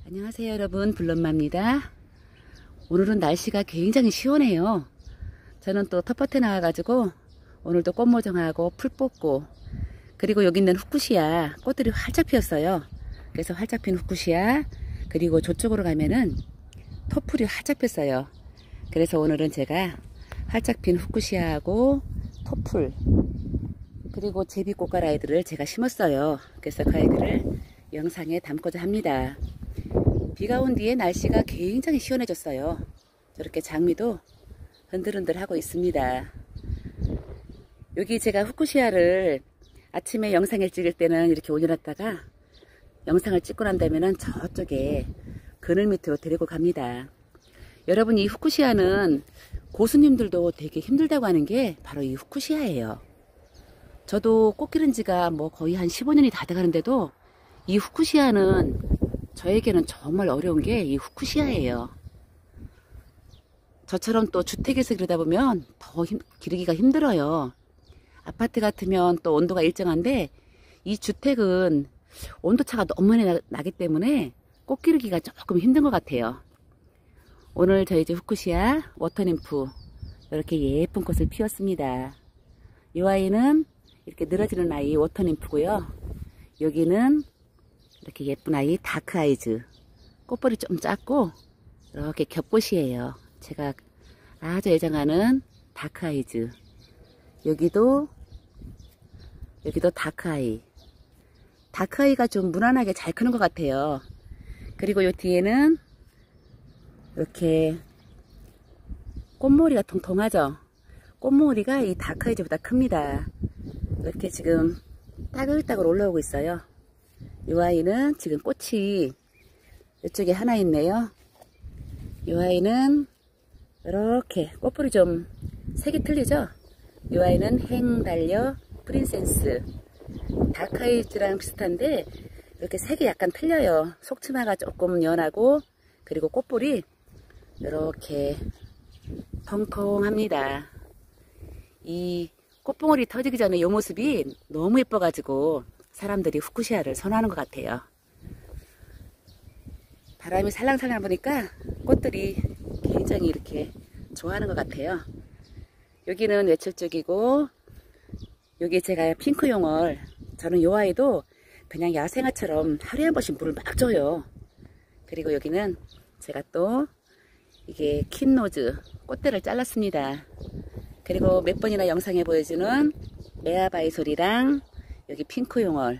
안녕하세요 여러분, 블럼마입니다. 오늘은 날씨가 굉장히 시원해요. 저는 또 텃밭에 나와가지고 오늘도 꽃모종하고 풀 뽑고, 그리고 여기 있는 후쿠시아 꽃들이 활짝 피었어요. 그래서 활짝 핀 후쿠시아, 그리고 저쪽으로 가면은 토풀이 활짝 폈어요. 그래서 오늘은 제가 활짝 핀 후쿠시아하고 토풀, 그리고 제비꽃갈 아이들을 제가 심었어요. 그래서 그 아이들을 영상에 담고자 합니다. 비가 온 뒤에 날씨가 굉장히 시원해졌어요. 저렇게 장미도 흔들흔들 하고 있습니다. 여기 제가 후쿠시아를 아침에 영상을 찍을 때는 이렇게 올려놨다가 영상을 찍고 난 다음에는 저쪽에 그늘 밑으로 데리고 갑니다. 여러분, 이 후쿠시아는 고수님들도 되게 힘들다고 하는 게 바로 이 후쿠시아예요. 저도 꽃 기른 지가 뭐 거의 한 15년이 다 돼가는데도 이 후쿠시아는 저에게는 정말 어려운 게 이 후쿠시아예요. 저처럼 또 주택에서 기르다 보면 더 기르기가 힘들어요. 아파트 같으면 또 온도가 일정한데 이 주택은 온도차가 너무 많이 나기 때문에 꽃 기르기가 조금 힘든 것 같아요. 오늘 저희 집 후쿠시아 워터님프 이렇게 예쁜 꽃을 피웠습니다. 이 아이는 이렇게 늘어지는 아이 워터님프고요. 여기는 이렇게 예쁜 아이 다크아이즈, 꽃볼이 좀 작고 이렇게 겹꽃이에요. 제가 아주 애정하는 다크아이즈. 여기도 다크아이. 다크아이가 좀 무난하게 잘 크는 것 같아요. 그리고 요 뒤에는 이렇게 꽃머리가 통통하죠. 꽃머리가 이 다크아이즈보다 큽니다. 이렇게 지금 따글따글 올라오고 있어요. 이 아이는 지금 꽃이 이쪽에 하나 있네요. 이 아이는 이렇게 꽃뿌리 좀 색이 틀리죠? 이 아이는 행달려 프린세스. 다크아이즈랑 비슷한데 이렇게 색이 약간 틀려요. 속치마가 조금 연하고, 그리고 꽃뿌리 이렇게 통통합니다. 이 꽃봉오리 터지기 전에 이 모습이 너무 예뻐가지고 사람들이 후쿠시아를 선호하는 것 같아요. 바람이 살랑살랑 보니까 꽃들이 굉장히 이렇게 좋아하는 것 같아요. 여기는 외출적이고, 여기 제가 핑크용을, 저는 이 아이도 그냥 야생화처럼 하루에 한 번씩 물을 막 줘요. 그리고 여기는 제가 또 이게 킨노즈 꽃대를 잘랐습니다. 그리고 몇 번이나 영상에 보여주는 메아바이솔이랑 여기 핑크용월,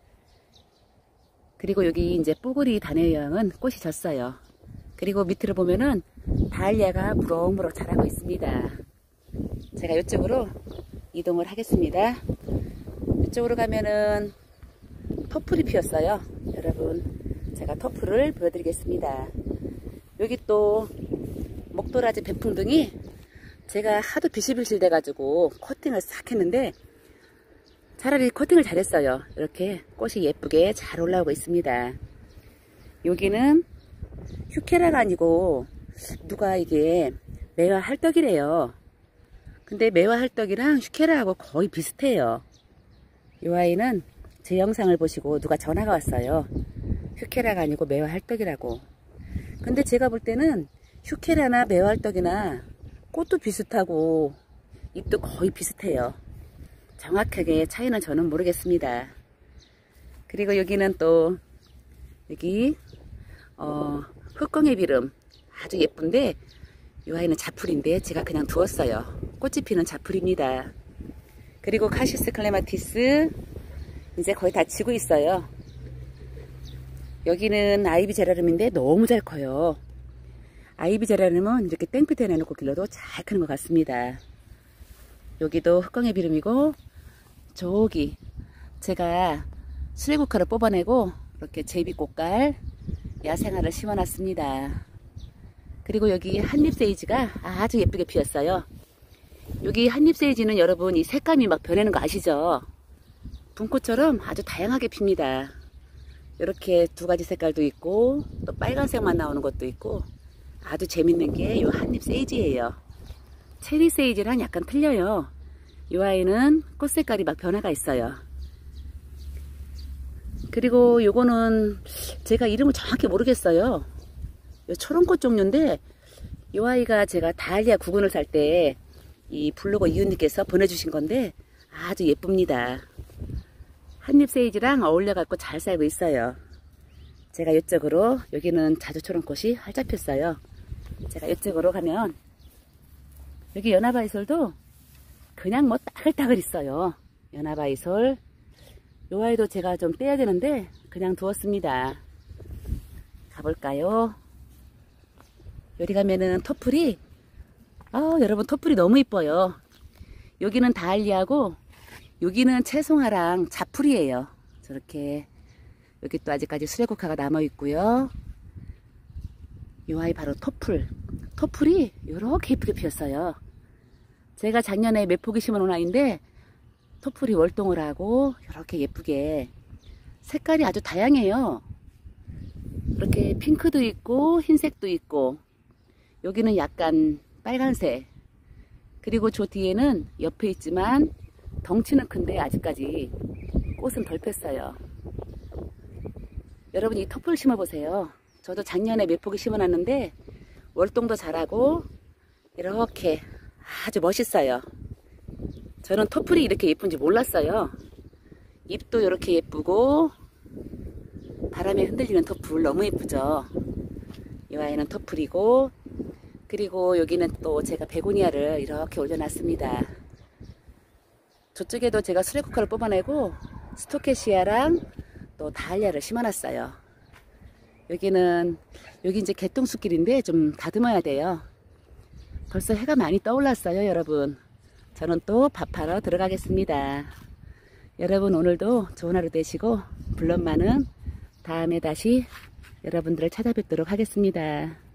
그리고 여기 이제 뽀글이 다네요양은 꽃이 졌어요. 그리고 밑으로 보면은 다알리아가 무럭무럭 자라고 있습니다. 제가 이쪽으로 이동을 하겠습니다. 이쪽으로 가면은 토풀이 피었어요. 여러분, 제가 토풀을 보여드리겠습니다. 여기 또 목도라지 백풍등이 제가 하도 비실비실 돼가지고 커팅을 싹 했는데 차라리 커팅을 잘했어요. 이렇게 꽃이 예쁘게 잘 올라오고 있습니다. 여기는 휴케라가 아니고 누가 이게 매화 할떡이래요. 근데 매화 할떡이랑 휴케라하고 거의 비슷해요. 이 아이는 제 영상을 보시고 누가 전화가 왔어요. 휴케라가 아니고 매화 할떡이라고. 근데 제가 볼 때는 휴케라나 매화 할떡이나 꽃도 비슷하고 잎도 거의 비슷해요. 정확하게 차이는 저는 모르겠습니다. 그리고 여기는 또 여기 흑공의 비름 아주 예쁜데 이 아이는 자풀인데 제가 그냥 두었어요. 꽃이 피는 자풀입니다. 그리고 카시스 클레마티스 이제 거의 다 지고 있어요. 여기는 아이비 제라늄인데 너무 잘 커요. 아이비 제라늄은 이렇게 땡볕에 내놓고 길러도 잘 크는 것 같습니다. 여기도 흑광의 비름이고, 저기 제가 수레국화를 뽑아내고 이렇게 제비꽃갈 야생화를 심어놨습니다. 그리고 여기 한잎세이지가 아주 예쁘게 피었어요. 여기 한잎세이지는 여러분 이 색감이 막 변하는 거 아시죠? 분꽃처럼 아주 다양하게 핍니다. 이렇게 두 가지 색깔도 있고 또 빨간색만 나오는 것도 있고 아주 재밌는 게 이 한잎세이지예요. 체리세이지랑 약간 틀려요. 이 아이는 꽃 색깔이 막 변화가 있어요. 그리고 요거는 제가 이름을 정확히 모르겠어요. 요 초롱꽃 종류인데 요 아이가 제가 다알리아 구근을 살 때 이 블로거 이웃님께서 보내주신 건데 아주 예쁩니다. 한잎 세이지랑 어울려 갖고 잘 살고 있어요. 제가 이쪽으로, 여기는 자주초롱꽃이 활짝 폈어요. 제가 이쪽으로 가면 여기 연화바이솔도 그냥 뭐 따글따글 있어요. 연화바이솔 요 아이도 제가 좀 떼야 되는데 그냥 두었습니다. 가볼까요? 여기 가면은 토플이, 여러분 토플이 너무 이뻐요. 여기는 다알리아고 여기는 채송화랑 자풀이에요. 저렇게 여기 또 아직까지 수레국화가 남아 있고요. 요 아이 바로 토플. 토플이 이렇게 예쁘게 피었어요. 제가 작년에 몇 포기 심어 놓은 아이인데 토플이 월동을 하고 이렇게 예쁘게 색깔이 아주 다양해요. 이렇게 핑크도 있고 흰색도 있고 여기는 약간 빨간색, 그리고 저 뒤에는 옆에 있지만 덩치는 큰데 아직까지 꽃은 덜 폈어요. 여러분 이 토플 심어보세요. 저도 작년에 몇 포기 심어놨는데 월동도 잘하고 이렇게 아주 멋있어요. 저는 토플이 이렇게 예쁜지 몰랐어요. 잎도 이렇게 예쁘고 바람에 흔들리는 토플 너무 예쁘죠. 이 아이는 토플이고, 그리고 여기는 또 제가 베고니아를 이렇게 올려놨습니다. 저쪽에도 제가 수레쿠카를 뽑아내고 스토케시아랑 또 다알리아를 심어놨어요. 여기 이제 개똥숲길인데 좀 다듬어야 돼요. 벌써 해가 많이 떠올랐어요, 여러분. 저는 또 밥하러 들어가겠습니다. 여러분 오늘도 좋은 하루 되시고, 블럼마는 다음에 다시 여러분들을 찾아뵙도록 하겠습니다.